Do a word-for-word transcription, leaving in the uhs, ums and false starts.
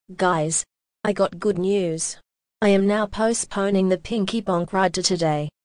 Guys, I got good news. I am now postponing the Pinky Bonk ride to today.